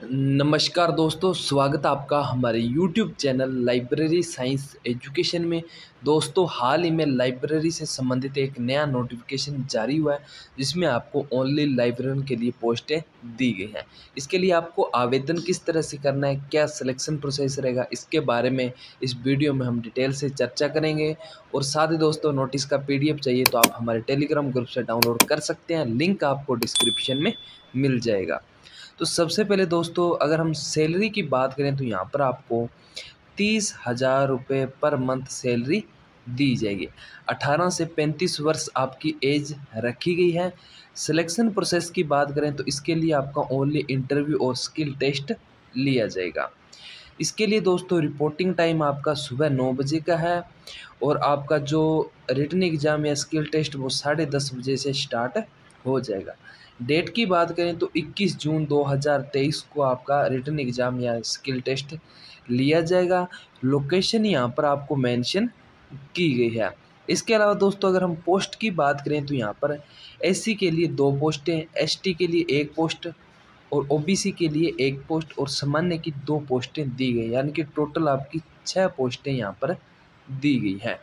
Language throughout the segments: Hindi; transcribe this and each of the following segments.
नमस्कार दोस्तों, स्वागत है आपका हमारे YouTube channel Library Science Education में। दोस्तों, हाल ही में लाइब्रेरी से संबंधित एक नया नोटिफिकेशन जारी हुआ है, जिसमें आपको ओनली लाइब्रेरियन के लिए पोस्टें दी गई हैं। इसके लिए आपको आवेदन किस तरह से करना है, क्या सिलेक्शन प्रोसेस रहेगा, इसके बारे में इस वीडियो में हम डिटेल से चर्चा करेंगे। और साथ ही दोस्तों, नोटिस का PDF चाहिए तो आप हमारे टेलीग्राम ग्रुप से डाउनलोड कर सकते हैं, लिंक आपको डिस्क्रिप्शन में मिल जाएगा। तो सबसे पहले दोस्तों, अगर हम सैलरी की बात करें तो यहाँ पर आपको 30,000 रुपये पर मंथ सैलरी दी जाएगी। 18 से 35 वर्ष आपकी एज रखी गई है। सिलेक्शन प्रोसेस की बात करें तो इसके लिए आपका ओनली इंटरव्यू और स्किल टेस्ट लिया जाएगा। इसके लिए दोस्तों रिपोर्टिंग टाइम आपका सुबह 9 बजे का है और आपका जो रिटन एग्ज़ाम या स्किल टेस्ट वो 10:30 बजे से स्टार्ट हो जाएगा। डेट की बात करें तो 21 जून 2023 को आपका रिटन एग्ज़ाम या स्किल टेस्ट लिया जाएगा। लोकेशन यहाँ पर आपको मेंशन की गई है। इसके अलावा दोस्तों, अगर हम पोस्ट की बात करें तो यहाँ पर SC के लिए 2 पोस्टें, ST के लिए 1 पोस्ट और OBC के लिए 1 पोस्ट और सामान्य की 2 पोस्टें दी गई, यानी कि टोटल आपकी 6 पोस्टें यहाँ पर दी गई हैं।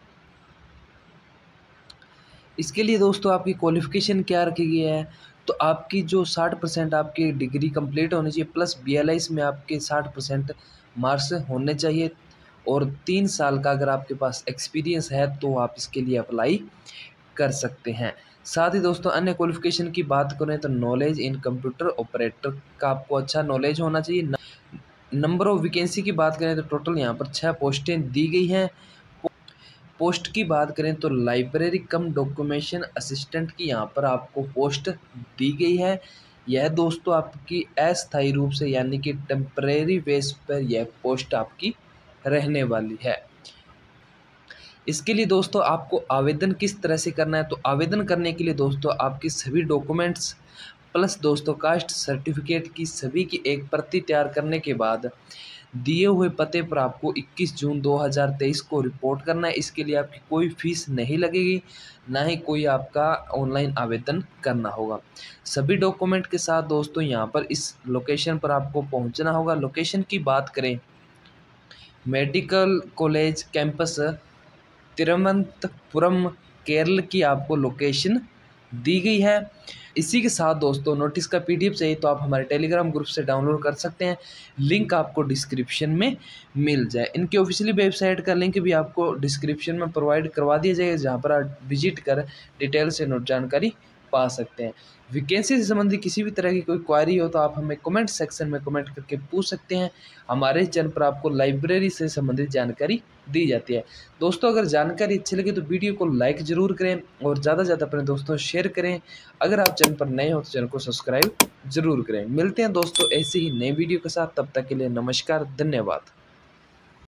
इसके लिए दोस्तों आपकी क्वालिफ़िकेशन क्या रखी गई है, तो आपकी जो 60% आपकी डिग्री कंप्लीट होनी चाहिए, प्लस BLIS में आपके 60% मार्क्स होने चाहिए और 3 साल का अगर आपके पास एक्सपीरियंस है तो आप इसके लिए अप्लाई कर सकते हैं। साथ ही दोस्तों, अन्य क्वालिफ़िकेशन की बात करें तो नॉलेज इन कंप्यूटर ऑपरेटर का आपको अच्छा नॉलेज होना चाहिए। नंबर ऑफ़ वैकेंसी की बात करें तो टोटल यहाँ पर 6 पोस्टें दी गई हैं। पोस्ट की बात करें तो लाइब्रेरी कम डॉक्यूमेंटेशन असिस्टेंट की यहाँ पर आपको पोस्ट दी गई है। यह दोस्तों आपकी अस्थायी रूप से, यानी कि टेम्परेरी बेस पर यह पोस्ट आपकी रहने वाली है। इसके लिए दोस्तों आपको आवेदन किस तरह से करना है, तो आवेदन करने के लिए दोस्तों आपकी सभी डॉक्यूमेंट्स प्लस दोस्तों कास्ट सर्टिफिकेट की सभी की एक प्रति तैयार करने के बाद दिए हुए पते पर आपको 21 जून 2023 को रिपोर्ट करना है। इसके लिए आपकी कोई फीस नहीं लगेगी, ना ही कोई आपका ऑनलाइन आवेदन करना होगा। सभी डॉक्यूमेंट के साथ दोस्तों यहाँ पर इस लोकेशन पर आपको पहुँचना होगा। लोकेशन की बात करें, medical college campus Thiruvananthapuram Kerala की आपको लोकेशन दी गई है। इसी के साथ दोस्तों, नोटिस का PDF चाहिए तो आप हमारे टेलीग्राम ग्रुप से डाउनलोड कर सकते हैं, लिंक आपको डिस्क्रिप्शन में मिल जाए। इनकी ऑफिशियली वेबसाइट का लिंक भी आपको डिस्क्रिप्शन में प्रोवाइड करवा दिया जाएगा, जहां पर आप विजिट कर डिटेल से नोट जानकारी पा सकते हैं। वैकेंसी से संबंधित किसी भी तरह की कोई क्वारी हो तो आप हमें कमेंट सेक्शन में कमेंट करके पूछ सकते हैं। हमारे चैनल पर आपको लाइब्रेरी से संबंधित जानकारी दी जाती है। दोस्तों, अगर जानकारी अच्छी लगे तो वीडियो को लाइक ज़रूर करें और ज़्यादा से ज़्यादा अपने दोस्तों शेयर करें। अगर आप चैनल पर नए हो तो चैनल को सब्सक्राइब ज़रूर करें। मिलते हैं दोस्तों ऐसे ही नए वीडियो के साथ, तब तक के लिए नमस्कार, धन्यवाद।